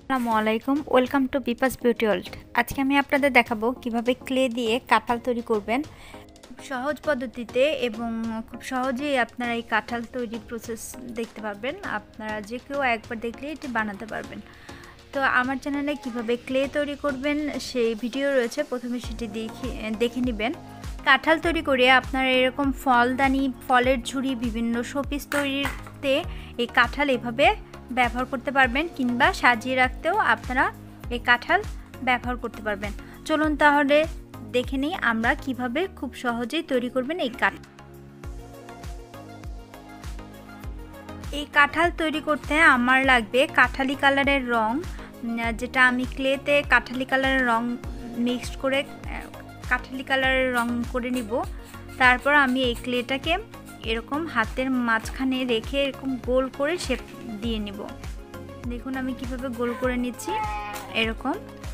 আসসালামু আলাইকুম, welcome to পিপাস বিউটি ওয়ার্ল্ড। আজকে আমি আপনাদের দেখাবো কিভাবে ক্লে দিয়ে কাঁঠাল তৈরি করবেন খুব সহজ পদ্ধতিতে এবং খুব সহজেই আপনারা এই কাঁঠাল তৈরির প্রসেস দেখতে পারবেন। আপনারা যে কেউ একবার দেখলে এটি বানাতে পারবেন। তো আমার চ্যানেলে কিভাবে ক্লে তৈরি করবেন সেই ভিডিও রয়েছে, প্রথমে সেটি দেখে নেবেন। কাঁঠাল তৈরি করে আপনারা এরকম ফলদানি, ফলের ঝুড়ি, বিভিন্ন শোপিস তৈরিতে এই কাঁঠাল এভাবে ব্যবহার করতে পারবেন, কিংবা সাজিয়ে রাখতেও আপনারা এই কাঁঠাল ব্যবহার করতে পারবেন। চলুন তাহলে দেখে নিই আমরা কিভাবে খুব সহজেই তৈরি করবেন এই কাঁঠাল তৈরি করতে আমার লাগবে কাঠালি কালারের রং, যেটা আমি ক্লেতে কাঠালি কালারের রং মিক্সড করে কাঠালি কালারের রং করে নিব। তারপর আমি এই ক্লেটাকে এরকম হাতের মাঝখানে রেখে এরকম গোল করে শেপ দিয়ে নিব। দেখুন আমি কিভাবে গোল করে নিচ্ছি এরকম।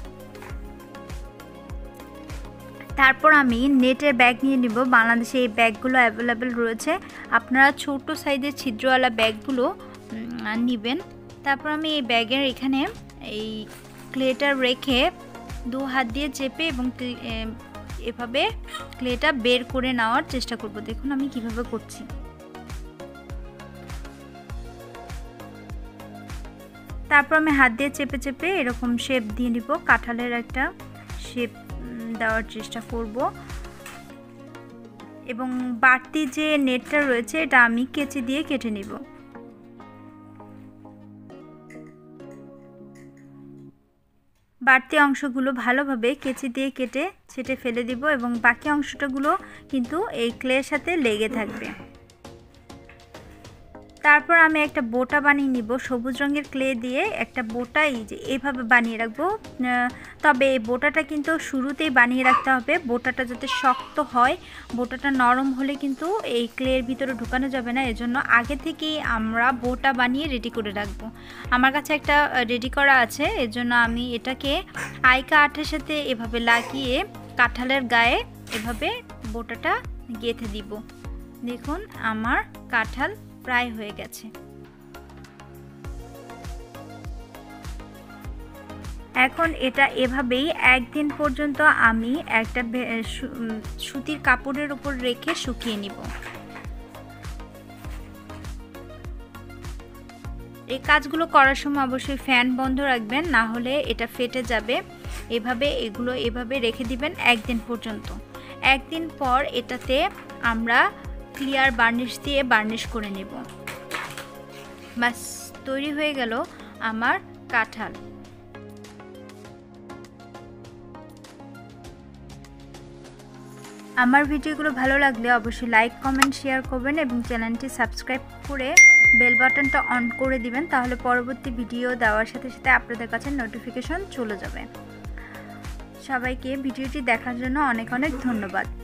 তারপর আমি নেটের ব্যাগ নিয়ে নিব। বাংলাদেশে এই ব্যাগগুলো অ্যাভেলেবেল রয়েছে, আপনারা ছোট সাইজের ছিদ্রওয়ালা ব্যাগগুলো নেবেন। তারপর আমি এই ব্যাগের এখানে এই ক্লেটা রেখে দু হাত দিয়ে চেপে এবং এভাবে ক্লেটা বের করে নেওয়ার চেষ্টা করব। দেখুন আমি কিভাবে করছি। তারপর আমি হাত দিয়ে চেপে চেপে এরকম শেপ দিয়ে নিব, কাঁঠালের একটা শেপ দেওয়ার চেষ্টা করব। এবং বাড়তি যে নেটটা রয়েছে এটা আমি কেচি দিয়ে কেটে নিব। বাড়তি অংশগুলো ভালোভাবে কেচি দিয়ে কেটে ছেটে ফেলে দিব এবং বাকি অংশটাগুলো কিন্তু এই ক্লের সাথে লেগে থাকবে। তারপর আমি একটা বোটা বানিয়ে নিব। সবুজ রঙের ক্লে দিয়ে একটা বোটা এইভাবে বানিয়ে রাখবো। তবে এই বোটাটা কিন্তু শুরুতেই বানিয়ে রাখতে হবে, বোটাটা যাতে শক্ত হয়। বোটাটা নরম হলে কিন্তু এই ক্লের ভিতরে ঢুকানো যাবে না, এজন্য আগে থেকেই আমরা বোটা বানিয়ে রেডি করে রাখবো। আমার কাছে একটা রেডি করা আছে, এজন্য আমি এটাকে আইকা আঠের সাথে এভাবে লাগিয়ে কাঁঠালের গায়ে এভাবে বোটাটা গেঁথে দিব। দেখুন আমার কাঁঠাল প্রায় হয়ে গেছে। এখন এটা এভাবেই একদিন পর্যন্ত আমি একটা সুতির কাপড়ের উপর রেখে শুকিয়ে নিব। এই কাজগুলো করার সময় অবশ্যই ফ্যান বন্ধ রাখবেন, না হলে এটা ফেটে যাবে। এগুলো এভাবে রেখে দিবেন একদিন পর্যন্ত। একদিন পর এটাতে আমরা ক্লিয়ার বার্নিশ দিয়ে বার্নিশ করে নেব। বাস তৈরি হয়ে গেল আমার কাঁঠাল। আমার ভিডিওগুলো ভালো লাগলে অবশ্যই লাইক, কমেন্ট, শেয়ার করবেন এবং চ্যানেলটি সাবস্ক্রাইব করে বেল বাটনটা অন করে দিবেন, তাহলে পরবর্তী ভিডিও দেওয়ার সাথে সাথে আপনাদের কাছে নোটিফিকেশন চলে যাবে। সবাইকে ভিডিওটি দেখার জন্য অনেক অনেক ধন্যবাদ।